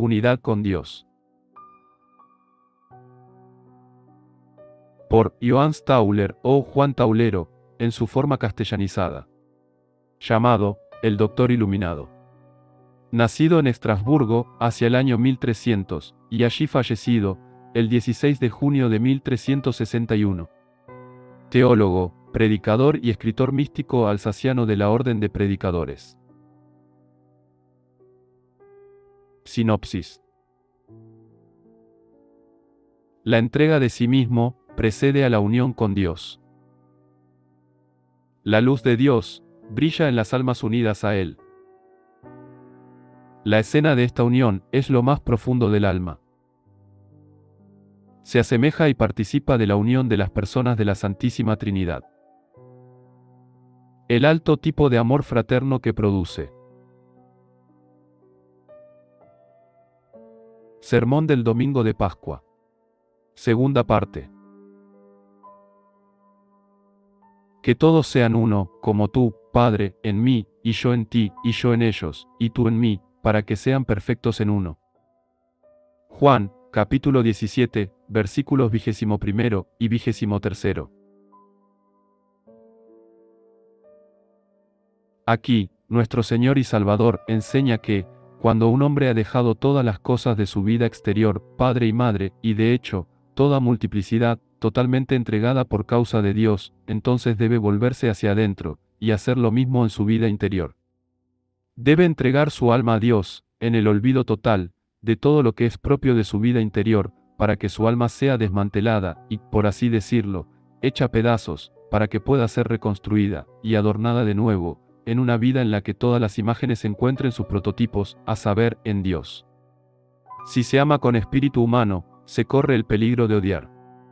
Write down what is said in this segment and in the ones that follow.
Unidad con Dios. Por Johannes Tauler o Juan Taulero, en su forma castellanizada. Llamado, el Doctor Iluminado. Nacido en Estrasburgo, hacia el año 1300, y allí fallecido, el 16 de junio de 1361. Teólogo, predicador y escritor místico alsaciano de la Orden de Predicadores. Sinopsis. La entrega de sí mismo precede a la unión con Dios. La luz de Dios brilla en las almas unidas a Él. La escena de esta unión es lo más profundo del alma. Se asemeja y participa de la unión de las personas de la Santísima Trinidad. El alto tipo de amor fraterno que produce. Sermón del Domingo de Pascua. Segunda parte. Que todos sean uno, como tú, Padre, en mí, y yo en ti, y yo en ellos, y tú en mí, para que sean perfectos en uno. Juan, capítulo 17, versículos 21 y 23. Aquí, nuestro Señor y Salvador enseña que, cuando un hombre ha dejado todas las cosas de su vida exterior, padre y madre, y de hecho, toda multiplicidad, totalmente entregada por causa de Dios, entonces debe volverse hacia adentro, y hacer lo mismo en su vida interior. Debe entregar su alma a Dios, en el olvido total, de todo lo que es propio de su vida interior, para que su alma sea desmantelada, y, por así decirlo, hecha a pedazos, para que pueda ser reconstruida, y adornada de nuevo, en una vida en la que todas las imágenes encuentren sus prototipos, a saber, en Dios. Si se ama con espíritu humano, se corre el peligro de odiar.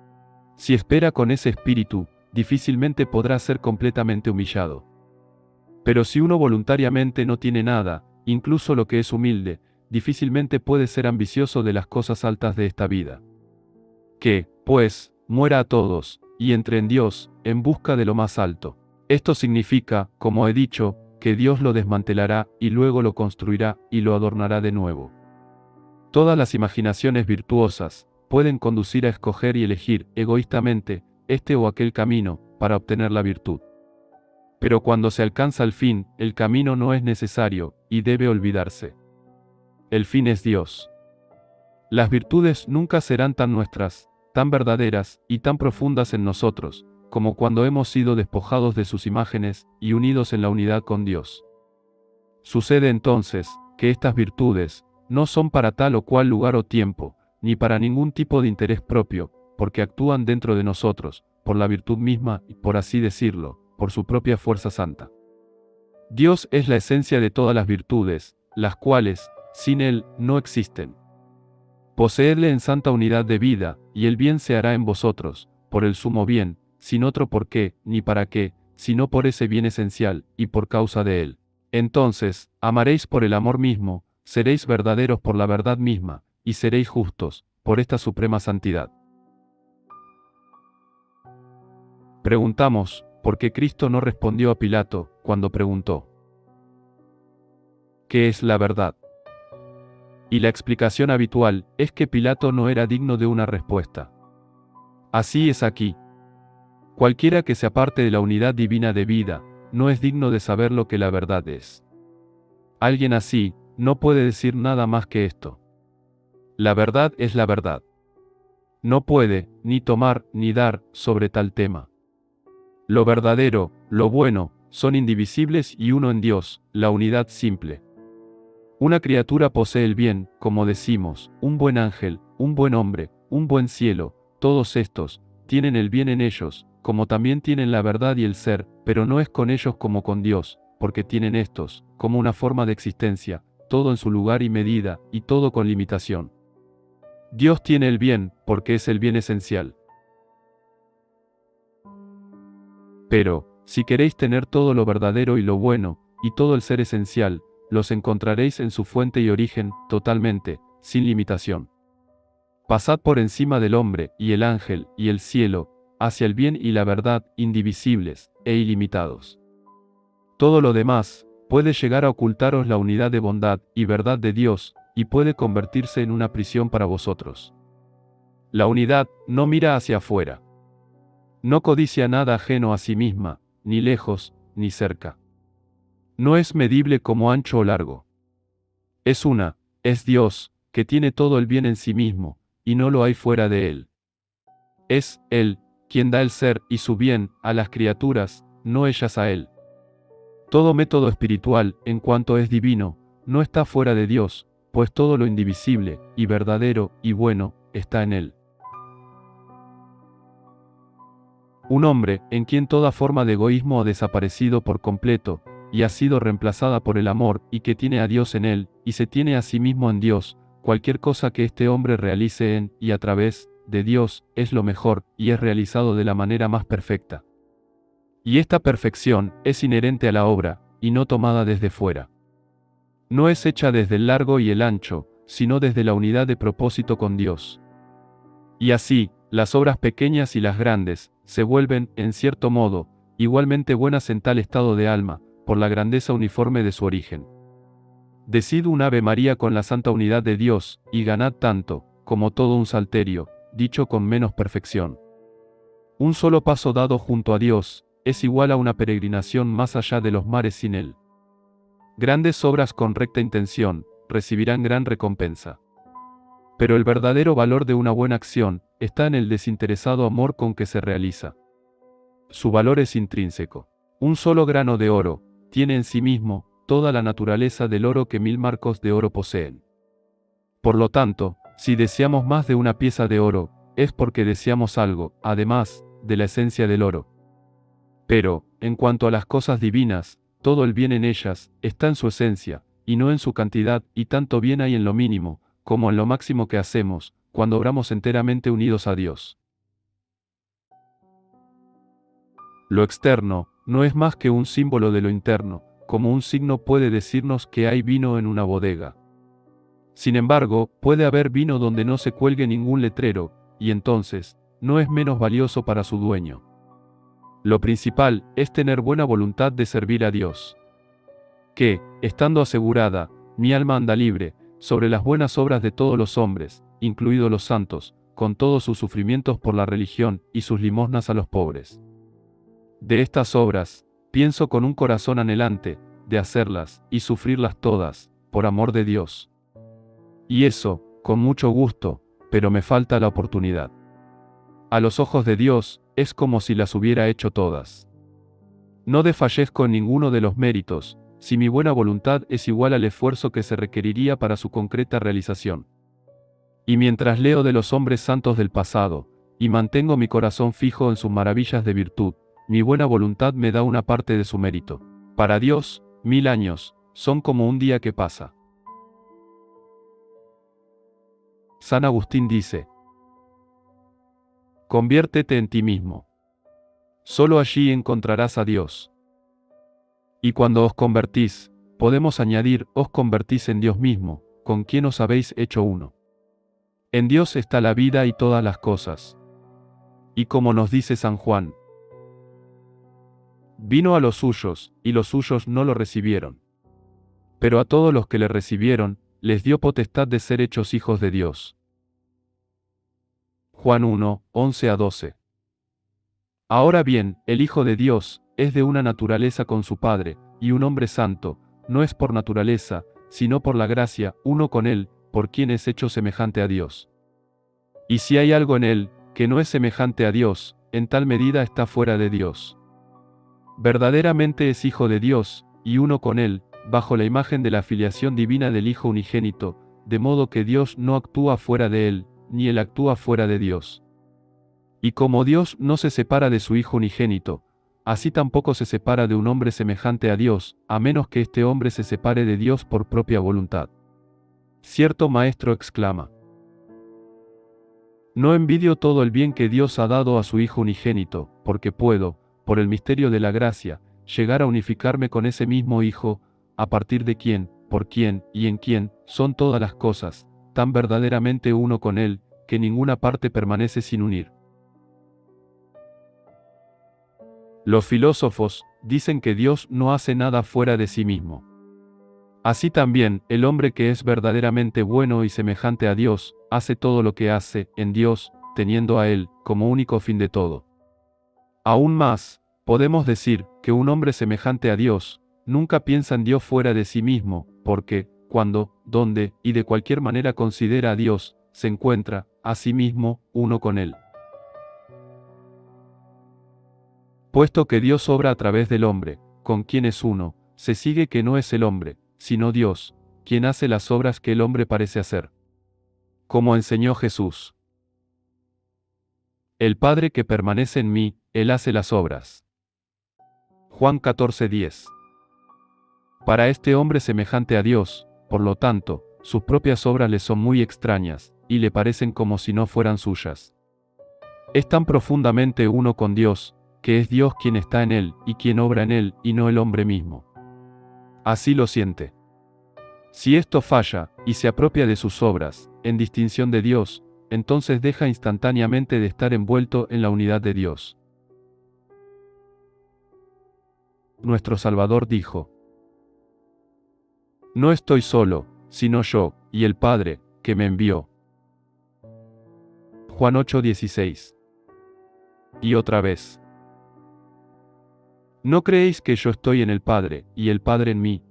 Si espera con ese espíritu, difícilmente podrá ser completamente humillado. Pero si uno voluntariamente no tiene nada, incluso lo que es humilde, difícilmente puede ser ambicioso de las cosas altas de esta vida. Que, pues, muera a todos, y entre en Dios, en busca de lo más alto. Esto significa, como he dicho, que Dios lo desmantelará, y luego lo construirá, y lo adornará de nuevo. Todas las imaginaciones virtuosas pueden conducir a escoger y elegir, egoístamente, este o aquel camino, para obtener la virtud. Pero cuando se alcanza el fin, el camino no es necesario, y debe olvidarse. El fin es Dios. Las virtudes nunca serán tan nuestras, tan verdaderas, y tan profundas en nosotros, como cuando hemos sido despojados de sus imágenes, y unidos en la unidad con Dios. Sucede entonces, que estas virtudes, no son para tal o cual lugar o tiempo, ni para ningún tipo de interés propio, porque actúan dentro de nosotros, por la virtud misma, y por así decirlo, por su propia fuerza santa. Dios es la esencia de todas las virtudes, las cuales, sin Él, no existen. Poseedle en santa unidad de vida, y el bien se hará en vosotros, por el sumo bien, sin otro por qué, ni para qué, sino por ese bien esencial, y por causa de Él. Entonces, amaréis por el amor mismo, seréis verdaderos por la verdad misma, y seréis justos, por esta suprema santidad. Preguntamos, ¿por qué Cristo no respondió a Pilato, cuando preguntó: ¿qué es la verdad? Y la explicación habitual es que Pilato no era digno de una respuesta. Así es aquí. Cualquiera que se aparte de la unidad divina de vida, no es digno de saber lo que la verdad es. Alguien así, no puede decir nada más que esto: la verdad es la verdad. No puede, ni tomar, ni dar, sobre tal tema. Lo verdadero, lo bueno, son indivisibles y uno en Dios, la unidad simple. Una criatura posee el bien, como decimos, un buen ángel, un buen hombre, un buen cielo, todos estos, tienen el bien en ellos, como también tienen la verdad y el ser, pero no es con ellos como con Dios, porque tienen estos, como una forma de existencia, todo en su lugar y medida, y todo con limitación. Dios tiene el bien, porque es el bien esencial. Pero, si queréis tener todo lo verdadero y lo bueno, y todo el ser esencial, los encontraréis en su fuente y origen, totalmente, sin limitación. Pasad por encima del hombre, y el ángel, y el cielo, hacia el bien y la verdad, indivisibles, e ilimitados. Todo lo demás, puede llegar a ocultaros la unidad de bondad y verdad de Dios, y puede convertirse en una prisión para vosotros. La unidad no mira hacia afuera. No codicia nada ajeno a sí misma, ni lejos, ni cerca. No es medible como ancho o largo. Es una, es Dios, que tiene todo el bien en sí mismo, y no lo hay fuera de él. Es Él, quien da el ser y su bien a las criaturas, no ellas a Él. Todo método espiritual, en cuanto es divino, no está fuera de Dios, pues todo lo indivisible, y verdadero, y bueno, está en Él. Un hombre, en quien toda forma de egoísmo ha desaparecido por completo, y ha sido reemplazada por el amor, y que tiene a Dios en él, y se tiene a sí mismo en Dios, cualquier cosa que este hombre realice en, y a través, de Dios, es lo mejor, y es realizado de la manera más perfecta. Y esta perfección, es inherente a la obra, y no tomada desde fuera. No es hecha desde el largo y el ancho, sino desde la unidad de propósito con Dios. Y así, las obras pequeñas y las grandes, se vuelven, en cierto modo, igualmente buenas en tal estado de alma, por la grandeza uniforme de su origen. Decid un Ave María con la santa unidad de Dios, y ganad tanto, como todo un salterio, dicho con menos perfección. Un solo paso dado junto a Dios, es igual a una peregrinación más allá de los mares sin Él. Grandes obras con recta intención, recibirán gran recompensa. Pero el verdadero valor de una buena acción, está en el desinteresado amor con que se realiza. Su valor es intrínseco. Un solo grano de oro, tiene en sí mismo, toda la naturaleza del oro que 1000 marcos de oro poseen. Por lo tanto, si deseamos más de una pieza de oro, es porque deseamos algo, además, de la esencia del oro. Pero, en cuanto a las cosas divinas, todo el bien en ellas, está en su esencia, y no en su cantidad, y tanto bien hay en lo mínimo, como en lo máximo que hacemos, cuando obramos enteramente unidos a Dios. Lo externo, no es más que un símbolo de lo interno, como un signo puede decirnos que hay vino en una bodega. Sin embargo, puede haber vino donde no se cuelgue ningún letrero, y entonces, no es menos valioso para su dueño. Lo principal, es tener buena voluntad de servir a Dios. Que, estando asegurada, mi alma anda libre, sobre las buenas obras de todos los hombres, incluidos los santos, con todos sus sufrimientos por la religión, y sus limosnas a los pobres. De estas obras, pienso con un corazón anhelante, de hacerlas, y sufrirlas todas, por amor de Dios. Y eso, con mucho gusto, pero me falta la oportunidad. A los ojos de Dios, es como si las hubiera hecho todas. No desfallezco en ninguno de los méritos, si mi buena voluntad es igual al esfuerzo que se requeriría para su concreta realización. Y mientras leo de los hombres santos del pasado, y mantengo mi corazón fijo en sus maravillas de virtud, mi buena voluntad me da una parte de su mérito. Para Dios, 1000 años, son como un día que pasa. San Agustín dice: conviértete en ti mismo. Solo allí encontrarás a Dios. Y cuando os convertís, podemos añadir, os convertís en Dios mismo, con quien os habéis hecho uno. En Dios está la vida y todas las cosas. Y como nos dice San Juan, vino a los suyos, y los suyos no lo recibieron. Pero a todos los que le recibieron, les dio potestad de ser hechos hijos de Dios. Juan 1, 11 a 12. Ahora bien, el Hijo de Dios, es de una naturaleza con su Padre, y un hombre santo, no es por naturaleza, sino por la gracia, uno con él, por quien es hecho semejante a Dios. Y si hay algo en él, que no es semejante a Dios, en tal medida está fuera de Dios. Verdaderamente es Hijo de Dios, y uno con él, bajo la imagen de la filiación divina del Hijo unigénito, de modo que Dios no actúa fuera de él, ni él actúa fuera de Dios. Y como Dios no se separa de su Hijo unigénito, así tampoco se separa de un hombre semejante a Dios, a menos que este hombre se separe de Dios por propia voluntad. Cierto maestro exclama: no envidio todo el bien que Dios ha dado a su Hijo unigénito, porque puedo, por el misterio de la gracia, llegar a unificarme con ese mismo Hijo, a partir de quien, por quien, y en quien, son todas las cosas, tan verdaderamente uno con Él, que ninguna parte permanece sin unir. Los filósofos dicen que Dios no hace nada fuera de sí mismo. Así también, el hombre que es verdaderamente bueno y semejante a Dios, hace todo lo que hace, en Dios, teniendo a Él, como único fin de todo. Aún más, podemos decir, que un hombre semejante a Dios, nunca piensa en Dios fuera de sí mismo, porque, cuando, donde, y de cualquier manera considera a Dios, se encuentra, a sí mismo, uno con Él. Puesto que Dios obra a través del hombre, con quien es uno, se sigue que no es el hombre, sino Dios, quien hace las obras que el hombre parece hacer. Como enseñó Jesús. El Padre que permanece en mí, Él hace las obras. Juan 14:10. Para este hombre semejante a Dios, por lo tanto, sus propias obras le son muy extrañas, y le parecen como si no fueran suyas. Es tan profundamente uno con Dios, que es Dios quien está en él, y quien obra en él, y no el hombre mismo. Así lo siente. Si esto falla, y se apropia de sus obras, en distinción de Dios, entonces deja instantáneamente de estar envuelto en la unidad de Dios. Nuestro Salvador dijo: No estoy solo, sino yo, y el Padre, que me envió. Juan 8:16. Y otra vez: ¿No creéis que yo estoy en el Padre, y el Padre en mí?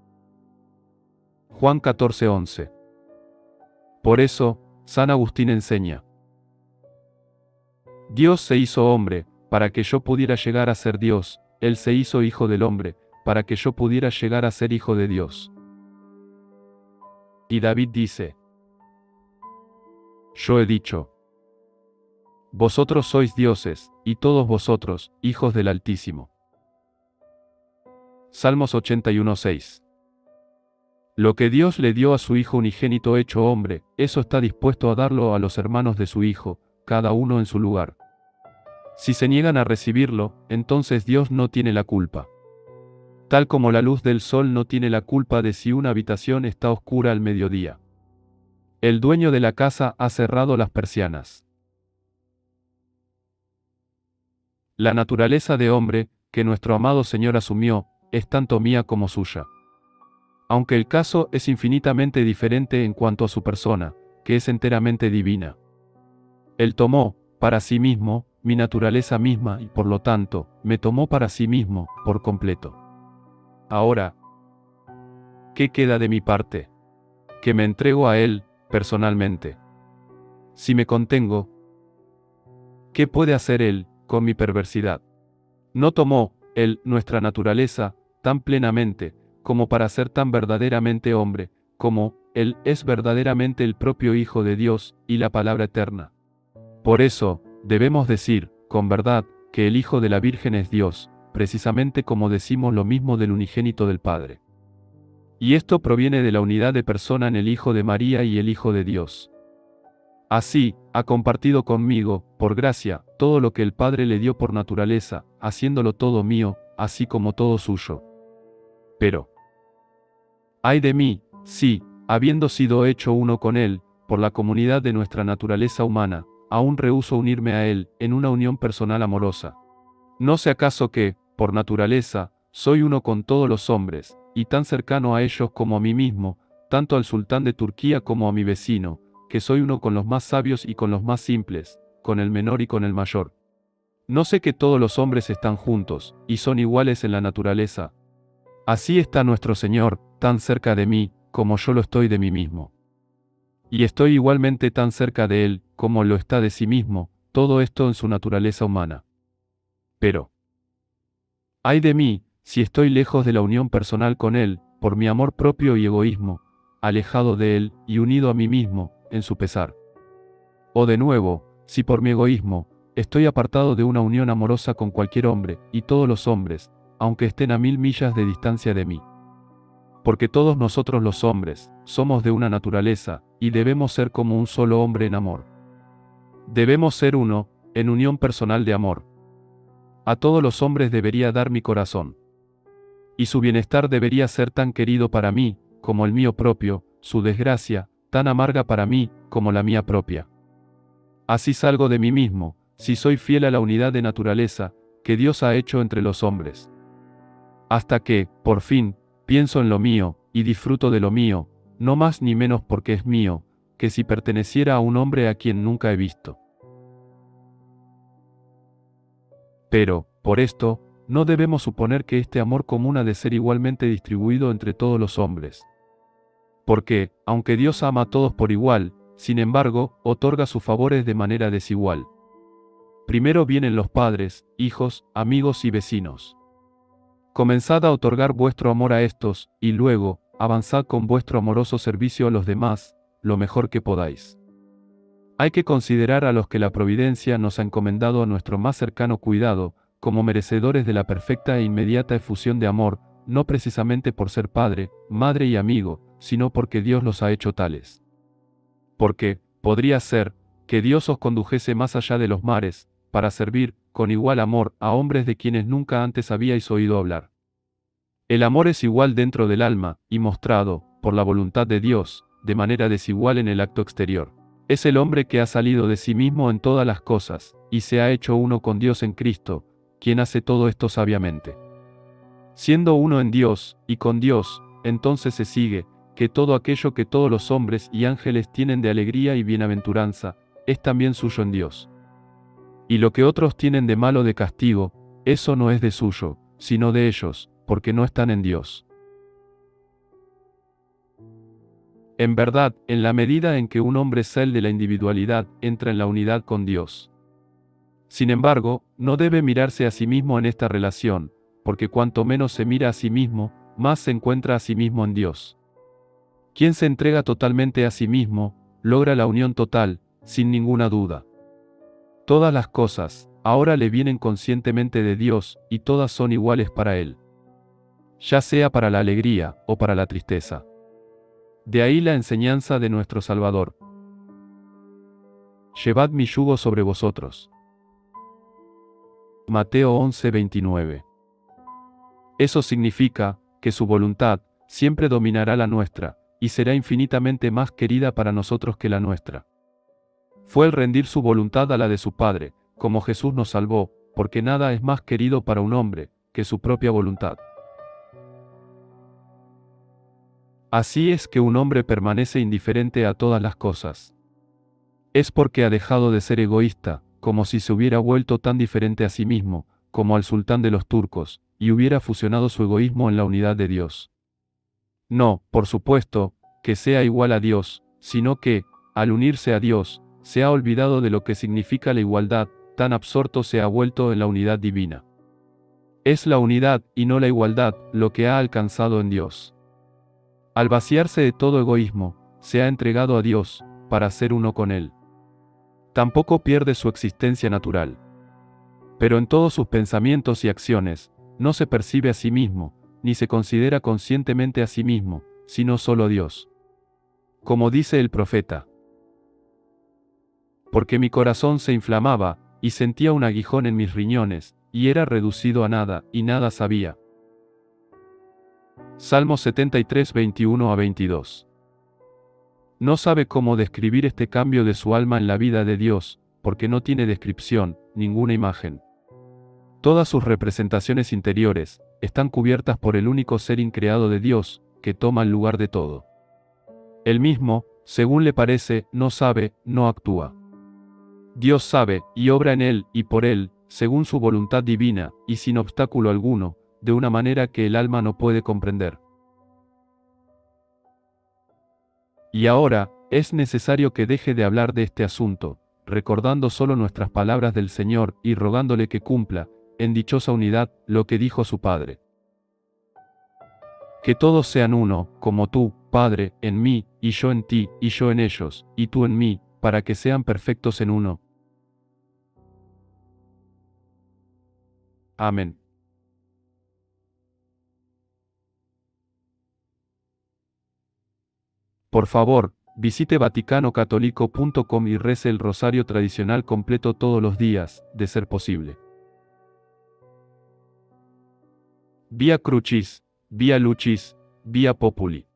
Juan 14:11. Por eso, San Agustín enseña: Dios se hizo hombre, para que yo pudiera llegar a ser Dios, Él se hizo hijo del hombre, para que yo pudiera llegar a ser hijo de Dios. Y David dice: Yo he dicho: Vosotros sois dioses, y todos vosotros, hijos del Altísimo. Salmos 81:6. Lo que Dios le dio a su Hijo unigénito hecho hombre, eso está dispuesto a darlo a los hermanos de su Hijo, cada uno en su lugar. Si se niegan a recibirlo, entonces Dios no tiene la culpa. Tal como la luz del sol no tiene la culpa de si una habitación está oscura al mediodía. El dueño de la casa ha cerrado las persianas. La naturaleza de hombre, que nuestro amado Señor asumió, es tanto mía como suya. Aunque el caso es infinitamente diferente en cuanto a su persona, que es enteramente divina. Él tomó, para sí mismo, mi naturaleza misma y por lo tanto, me tomó para sí mismo, por completo. Ahora, ¿qué queda de mi parte? Que me entrego a Él, personalmente. Si me contengo, ¿qué puede hacer Él, con mi perversidad? No tomó, Él, nuestra naturaleza, tan plenamente, como para ser tan verdaderamente hombre, como Él es verdaderamente el propio Hijo de Dios, y la palabra eterna. Por eso, debemos decir, con verdad, que el Hijo de la Virgen es Dios, precisamente como decimos lo mismo del unigénito del Padre. Y esto proviene de la unidad de persona en el Hijo de María y el Hijo de Dios. Así, ha compartido conmigo, por gracia, todo lo que el Padre le dio por naturaleza, haciéndolo todo mío, así como todo suyo. Pero, ay de mí, si, habiendo sido hecho uno con Él, por la comunidad de nuestra naturaleza humana, aún rehúso unirme a Él, en una unión personal amorosa. ¿No sé acaso que, por naturaleza, soy uno con todos los hombres, y tan cercano a ellos como a mí mismo, tanto al sultán de Turquía como a mi vecino, que soy uno con los más sabios y con los más simples, con el menor y con el mayor? ¿No sé que todos los hombres están juntos, y son iguales en la naturaleza? Así está nuestro Señor, tan cerca de mí, como yo lo estoy de mí mismo. Y estoy igualmente tan cerca de Él, como lo está de sí mismo, todo esto en su naturaleza humana. Pero, ay de mí, si estoy lejos de la unión personal con Él, por mi amor propio y egoísmo, alejado de Él, y unido a mí mismo, en su pesar. O de nuevo, si por mi egoísmo, estoy apartado de una unión amorosa con cualquier hombre, y todos los hombres, aunque estén a 1000 millas de distancia de mí. Porque todos nosotros los hombres, somos de una naturaleza, y debemos ser como un solo hombre en amor. Debemos ser uno, en unión personal de amor. A todos los hombres debería dar mi corazón. Y su bienestar debería ser tan querido para mí, como el mío propio, su desgracia, tan amarga para mí, como la mía propia. Así salgo de mí mismo, si soy fiel a la unidad de naturaleza, que Dios ha hecho entre los hombres. Hasta que, por fin, pienso en lo mío, y disfruto de lo mío, no más ni menos porque es mío, que si perteneciera a un hombre a quien nunca he visto. Pero, por esto, no debemos suponer que este amor común ha de ser igualmente distribuido entre todos los hombres. Porque, aunque Dios ama a todos por igual, sin embargo, otorga sus favores de manera desigual. Primero vienen los padres, hijos, amigos y vecinos. Comenzad a otorgar vuestro amor a estos, y luego, avanzad con vuestro amoroso servicio a los demás, lo mejor que podáis. Hay que considerar a los que la providencia nos ha encomendado a nuestro más cercano cuidado, como merecedores de la perfecta e inmediata efusión de amor, no precisamente por ser padre, madre y amigo, sino porque Dios los ha hecho tales. Porque, podría ser, que Dios os condujese más allá de los mares, para servir, con igual amor, a hombres de quienes nunca antes habíais oído hablar. El amor es igual dentro del alma, y mostrado, por la voluntad de Dios, de manera desigual en el acto exterior. Es el hombre que ha salido de sí mismo en todas las cosas, y se ha hecho uno con Dios en Cristo, quien hace todo esto sabiamente. Siendo uno en Dios, y con Dios, entonces se sigue, que todo aquello que todos los hombres y ángeles tienen de alegría y bienaventuranza, es también suyo en Dios. Y lo que otros tienen de malo de castigo, eso no es de suyo, sino de ellos, porque no están en Dios. En verdad, en la medida en que un hombre sale de la individualidad, entra en la unidad con Dios. Sin embargo, no debe mirarse a sí mismo en esta relación, porque cuanto menos se mira a sí mismo, más se encuentra a sí mismo en Dios. Quien se entrega totalmente a sí mismo, logra la unión total, sin ninguna duda. Todas las cosas, ahora le vienen conscientemente de Dios, y todas son iguales para él. Ya sea para la alegría, o para la tristeza. De ahí la enseñanza de nuestro Salvador. Llevad mi yugo sobre vosotros. Mateo 11:29. Eso significa, que su voluntad, siempre dominará la nuestra, y será infinitamente más querida para nosotros que la nuestra. Fue el rendir su voluntad a la de su Padre, como Jesús nos salvó, porque nada es más querido para un hombre, que su propia voluntad. Así es que un hombre permanece indiferente a todas las cosas. Es porque ha dejado de ser egoísta, como si se hubiera vuelto tan diferente a sí mismo, como al sultán de los turcos, y hubiera fusionado su egoísmo en la unidad de Dios. No, por supuesto, que sea igual a Dios, sino que, al unirse a Dios, se ha olvidado de lo que significa la igualdad, tan absorto se ha vuelto en la unidad divina. Es la unidad, y no la igualdad, lo que ha alcanzado en Dios. Al vaciarse de todo egoísmo, se ha entregado a Dios, para ser uno con Él. Tampoco pierde su existencia natural. Pero en todos sus pensamientos y acciones, no se percibe a sí mismo, ni se considera conscientemente a sí mismo, sino solo a Dios. Como dice el profeta. Porque mi corazón se inflamaba, y sentía un aguijón en mis riñones, y era reducido a nada, y nada sabía. Salmos 73, 21-22. No sabe cómo describir este cambio de su alma en la vida de Dios, porque no tiene descripción, ninguna imagen. Todas sus representaciones interiores, están cubiertas por el único ser increado de Dios, que toma el lugar de todo. Él mismo, según le parece, no sabe, no actúa. Dios sabe, y obra en él, y por él, según su voluntad divina, y sin obstáculo alguno, de una manera que el alma no puede comprender. Y ahora, es necesario que deje de hablar de este asunto, recordando solo nuestras palabras del Señor, y rogándole que cumpla, en dichosa unidad, lo que dijo a su Padre. Que todos sean uno, como tú, Padre, en mí, y yo en ti, y yo en ellos, y tú en mí, para que sean perfectos en uno. Amén. Por favor, visite vaticanocatolico.com y rece el rosario tradicional completo todos los días, de ser posible. Via Crucis, Via Lucis, Via Populi.